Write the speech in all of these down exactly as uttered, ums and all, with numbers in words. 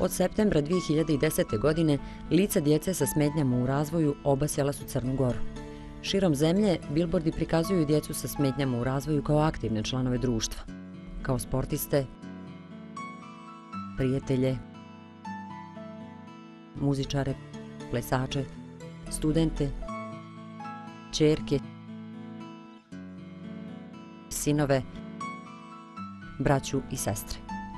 Od septembra dvije hiljade desete. godine lica djece sa smetnjama u razvoju obasjala su Crnu Goru. Širom zemlje bilbordi prikazuju djecu sa smetnjama u razvoju kao aktivne članove društva, kao sportiste, prijatelje, muzičare, plesače, studente, ćerke, sinove, braću i sestre.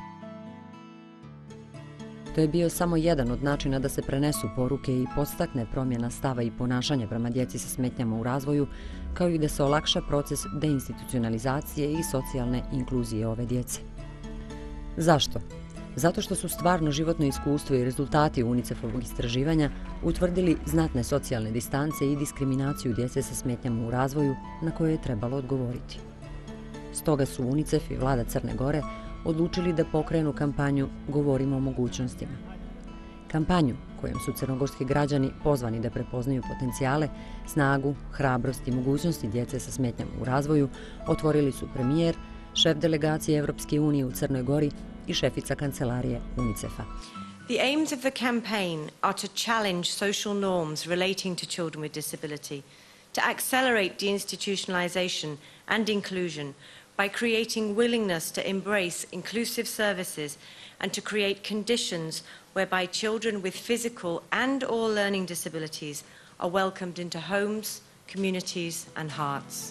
To je bio samo jedan od načina da se prenesu poruke i podstakne promjena stava i ponašanja prema djeci sa smetnjama u razvoju, kao i da se olakša proces deinstitucionalizacije i socijalne inkluzije ove djece. Zašto? Zato što su stvarno životno iskustvo i rezultati UNICEF-ovog istraživanja utvrdili znatne socijalne distance i diskriminaciju djece sa smetnjama u razvoju na koje je trebalo odgovoriti. Stoga su UNICEF i vlada Crne Gore odlučili da pokrenu kampanju Govorimo o mogućnostima. Kampanju kojom su crnogorski građani pozvani da prepoznaju potencijale, snagu, hrabrost i mogućnosti djece sa smetnjama u razvoju otvorili su premijer, šef delegacije Evropske unije u Crnoj Gori i šefica kancelarije UNICEF-a. The aims of the campaign are to challenge social norms relating to children with disability, to accelerate deinstitutionalization and inclusion by creating willingness to embrace inclusive services and to create conditions whereby children with physical and or learning disabilities are welcomed into homes, communities and hearts.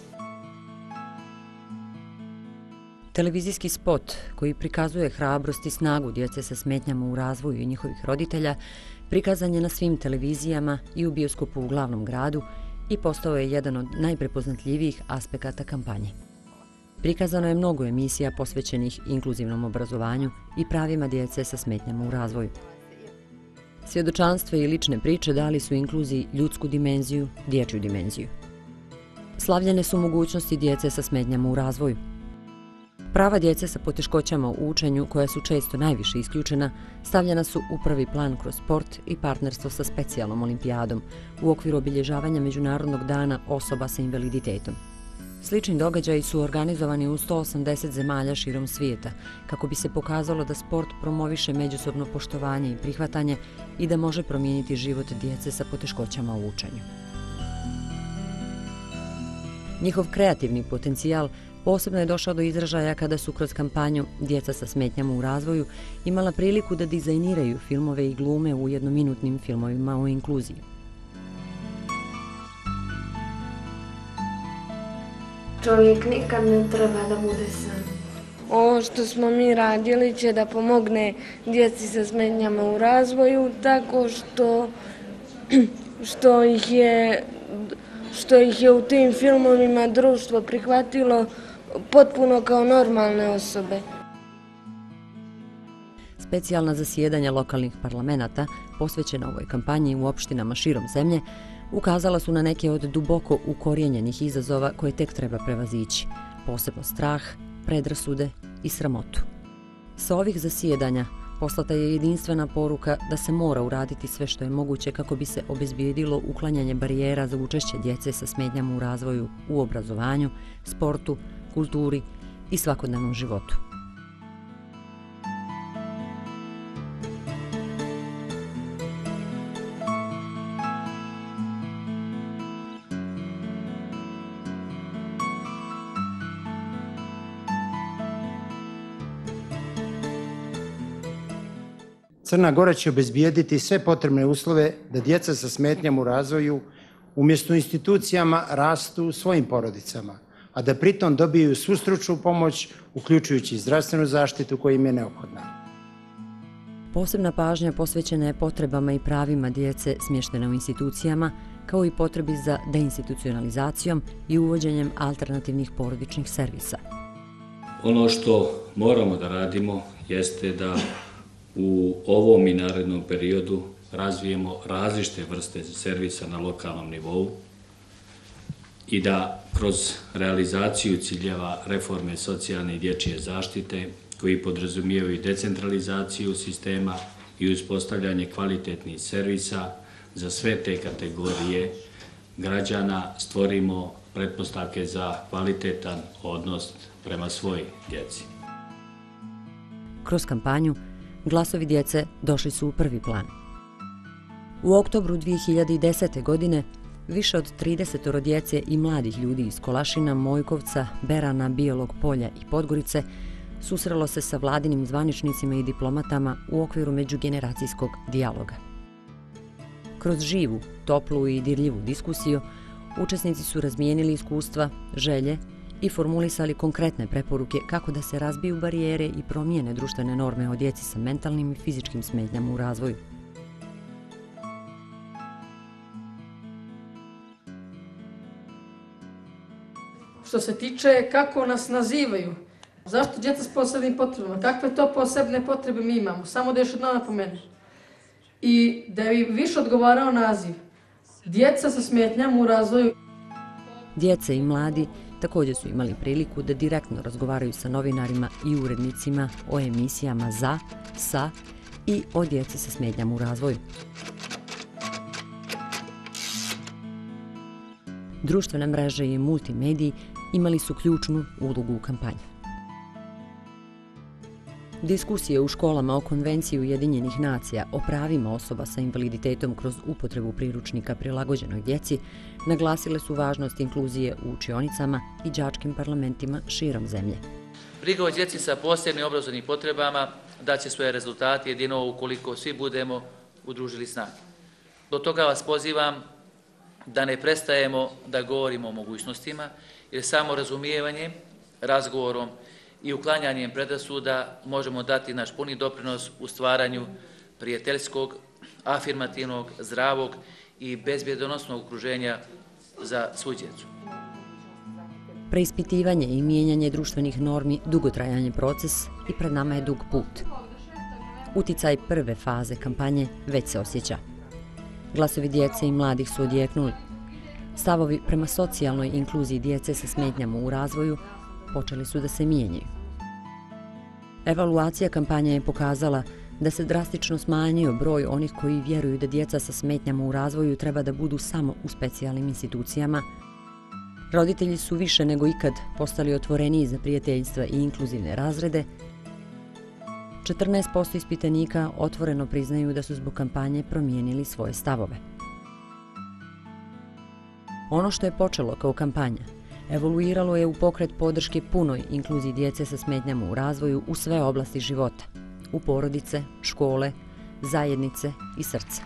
Televizijski spot koji prikazuje hrabrost i snagu djece sa smetnjama u razvoju i njihovih roditelja prikazan je na svim televizijama i u bioskopu u glavnom gradu i postao je jedan od najprepoznatljivijih aspekata kampanje. Prikazano je mnogo emisija posvećenih inkluzivnom obrazovanju i pravima djece sa smetnjama u razvoju. Svjedočanstva i lične priče dali su inkluziji ljudsku dimenziju, dječju dimenziju. Slavljene su mogućnosti djece sa smetnjama u razvoju. Prava djece sa poteškoćama u učenju, koja su često najviše isključena, stavljena su u prvi plan kroz sport i partnerstvo sa specijalnom olimpijadom u okviru obilježavanja Međunarodnog dana osoba sa invaliditetom. Slični događaji su organizovani u sto osamdeset zemalja širom svijeta, kako bi se pokazalo da sport promoviše međusobno poštovanje i prihvatanje i da može promijeniti život djece sa poteškoćama u učenju. Njihov kreativni potencijal posebno je došao do izražaja kada su kroz kampanju Djeca sa smetnjama u razvoju imala priliku da dizajniraju filmove i glume u jednominutnim filmovima o inkluziji. Čovjek nikad ne treba da bude sam. Ovo što smo mi radili će da pomogne djeci sa smetnjama u razvoju tako što, što, ih je, što ih je u tim filmovima društvo prihvatilo potpuno kao normalne osobe. Specijalna zasjedanja lokalnih parlamenata posvećena ovoj kampanji u opštinama širom zemlje ukazala su na neke od duboko ukorijenjenih izazova koje tek treba prevazići, posebno strah, predrasude i sramotu. Sa ovih zasjedanja poslata je jedinstvena poruka da se mora uraditi sve što je moguće kako bi se obezbijedilo uklanjanje barijera za učešće djece sa smetnjama u razvoju u obrazovanju, sportu, kulturi i svakodnevnom životu. Crna Gora će obezbijediti sve potrebne uslove da djeca sa smetnjama u razvoju umjesto u institucijama rastu u svojim porodicama, a da pritom dobiju svu stručnu pomoć, uključujući zdravstvenu zaštitu koja im je neophodna. Posebna pažnja posvećena je potrebama i pravima djece smještene u institucijama, kao i potrebi za deinstitucionalizacijom i uvođenjem alternativnih porodičnih servisa. Ono što moramo da radimo jeste da u ovom i narednom periodu razvijemo različite vrste servisa na lokalnom nivou i da kroz realizaciju ciljeva reforme socijalne i dječje zaštite, koji podrazumijevaju decentralizaciju sistema i uspostavljanje kvalitetnih servisa za sve te kategorije građana, stvorimo pretpostavke za kvalitetan odnos prema svojoj djeci. Kroz kampanju glasovi djece došli su u prvi plan. U oktobru dvije hiljade desete. godine više od trideset djece i mladih ljudi iz Kolašina, Mojkovca, Berana, Bijelog Polja i Podgorice susrelo se sa vladinim zvaničnicima i diplomatama u okviru međugeneracijskog dijaloga. Kroz živu, toplu i dirljivu diskusiju učesnici su razmijenili iskustva, želje i formulisali konkretne preporuke kako da se razbiju barijere i promijene društvene norme o djeci sa mentalnim i fizičkim smetnjama u razvoju. Što se tiče kako nas nazivaju, zašto djeca s posebnim potrebama, kakve to posebne potrebe mi imamo, samo da još jedno napomenem. I da bi više odgovarao naziv, djeca sa smetnjama u razvoju. Djece i mladi također su imali priliku da direktno razgovaraju sa novinarima i urednicima o emisijama za, sa i o djeci sa smetnjama u razvoju. Društvene mreže i multimediji imali su ključnu ulogu u kampanji. Diskusije u školama o Konvenciji Ujedinjenih nacija o pravima osoba sa invaliditetom kroz upotrebu priručnika prilagođenoj djeci naglasile su važnost inkluzije u učionicama i đačkim parlamentima širom zemlje. Briga o djeci sa posebnim obrazovnim potrebama daće svoje rezultate jedino ukoliko svi budemo udružili snage. Do toga vas pozivam da ne prestajemo da govorimo o mogućnostima, jer samo razumijevanjem, razgovorom i uklanjanjem predrasuda možemo dati naš puni doprinos u stvaranju prijateljskog, afirmativnog, zdravog i bezbjedonosnog okruženja za svu djecu. Preispitivanje i mijenjanje društvenih normi dugotrajan je proces i pred nama je dug put. Uticaj prve faze kampanje već se osjeća. Glasovi djece i mladih su odjeknuli. Stavovi prema socijalnoj inkluziji djece sa smetnjama u razvoju počeli su da se mijenjaju. Evaluacija kampanje je pokazala da se drastično smanjio broj onih koji vjeruju da djeca sa smetnjama u razvoju treba da budu samo u specijalnim institucijama. Roditelji su više nego ikad postali otvoreniji za prijateljstva i inkluzivne razrede. četrnaest posto ispitanika otvoreno priznaju da su zbog kampanje promijenili svoje stavove. Ono što je počelo kao kampanja evoluiralo je u pokret podrške punoj inkluziji djece sa smetnjama u razvoju u sve oblasti života, u porodice, škole, zajednice i srce.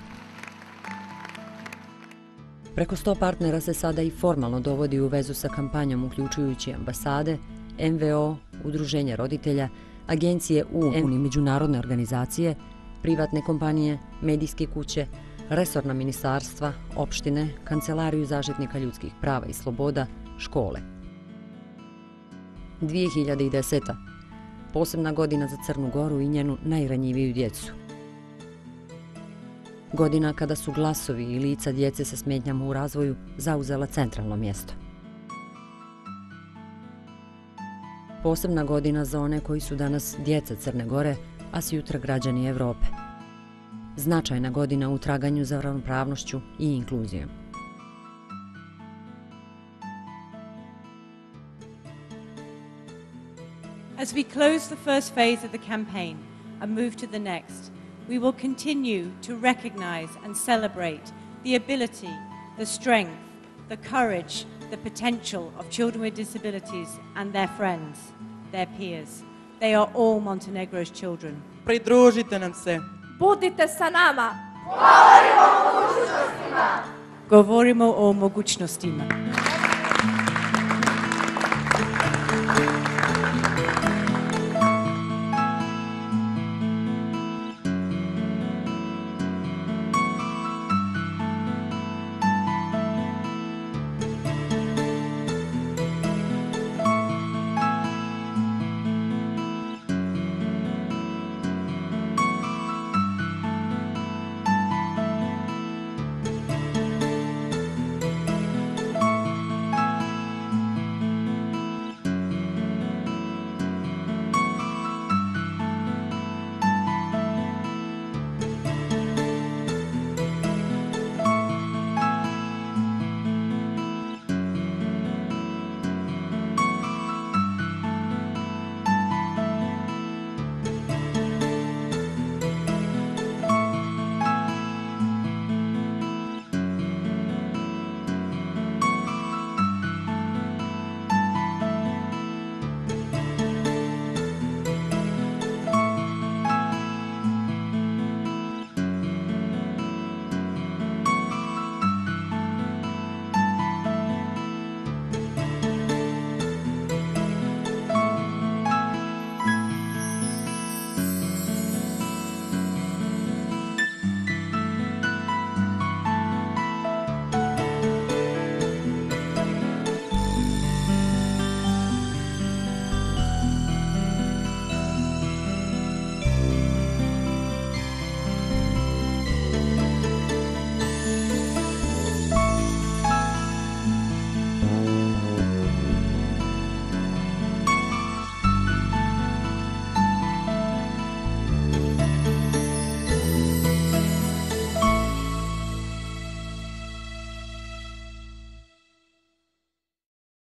Preko sto partnera se sada i formalno dovodi u vezu sa kampanjom, uključujući ambasade, em ve o, udruženja roditelja, agencije U N i međunarodne organizacije, privatne kompanije, medijske kuće, resorna ministarstva, opštine, Kancelariju zaštitnika ljudskih prava i sloboda, škole. dvije hiljade deseta. Posebna godina za Crnu Goru i njenu najranjiviju djecu. Godina kada su glasovi i lica djece sa smetnjama u razvoju zauzela centralno mjesto. Posebna godina za one koji su danas djeca Crne Gore, a sutra građani Evrope. Značajna godina u traganju za ravnopravnošću i inkluzijom. As we close the first phase of the campaign and move to the next, we will continue to recognize and celebrate the ability, the strength, the courage, the potential of children with disabilities and their friends, their peers. They are all Montenegro's children. Pridružite nam se. Budite sa nama. Govorimo o mogućnostima.